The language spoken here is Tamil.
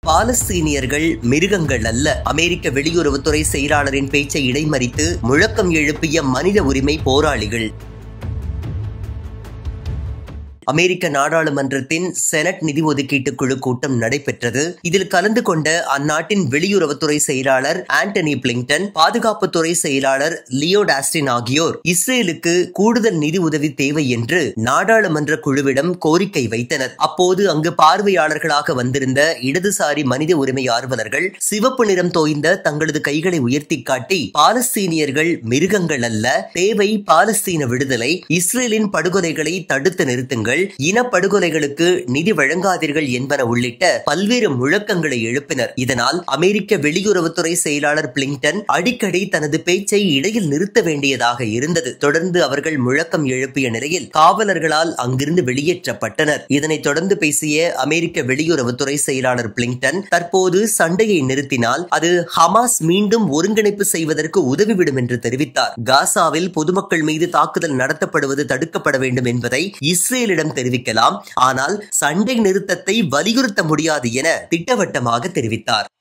பாலஸ்தீனியர்கள் மிருகங்கள் அல்ல. அமெரிக்க வெளியுறவுத்துறை செயலாளரின் பேச்சை இடைமறித்து முழக்கம் எழுப்பிய மனித உரிமை போராளிகள். அமெரிக்க நாடாளுமன்றத்தின் செனட் நிதி ஒதுக்கீட்டு குழு கூட்டம் நடைபெற்றது. இதில் கலந்து கொண்ட அந்நாட்டின் வெளியுறவுத்துறை செயலாளர் ஆண்டனி பிளிங்டன், பாதுகாப்புத்துறை செயலாளர் லியோட் ஆஸ்டின் ஆகியோர் இஸ்ரேலுக்கு கூடுதல் நிதி உதவி தேவை என்று நாடாளுமன்ற குழுவிடம் கோரிக்கை வைத்தனர். அப்போது அங்கு பார்வையாளர்களாக வந்திருந்த இடதுசாரி மனித உரிமை ஆர்வலர்கள் சிவப்பு நிறம் தோய்ந்த தங்களது கைகளை உயர்த்தி காட்டி, பாலஸ்தீனியர்கள் மிருகங்கள் அல்ல, தேவை பாலஸ்தீன விடுதலை, இஸ்ரேலின் படுகொலைகளை தடுத்து நிறுத்துங்கள், இனப்படுகொலைகளுக்கு நிதி வழங்காதீர்கள் என்பன உள்ளிட்ட பல்வேறு முழக்கங்களை எழுப்பினர். இதனால் அமெரிக்க வெளியுறவுத்துறை செயலாளர் பிளிங்டன் அடிக்கடி தனது பேச்சை இடையில் நிறுத்த வேண்டியதாக இருந்தது. தொடர்ந்து அவர்கள் முழக்கம் எழுப்பிய நிலையில் காவலர்களால் அங்கிருந்து வெளியேற்றப்பட்டனர். இதனைத் தொடர்ந்து பேசிய அமெரிக்க வெளியுறவுத்துறை செயலாளர் பிளிங்டன், தற்போது சண்டையை நிறுத்தினால் அது ஹமாஸ் மீண்டும் ஒருங்கிணைப்பு செய்வதற்கு உதவிவிடும் என்று தெரிவித்தார். காசாவில் பொதுமக்கள் மீது தாக்குதல் நடத்தப்படுவது தடுக்கப்பட வேண்டும் என்பதை இஸ்ரேலிடம் தெரிவிக்கலாம், ஆனால் சண்டை நிறுத்தத்தை வலியுறுத்த முடியாது என திட்டவட்டமாக தெரிவித்தார்.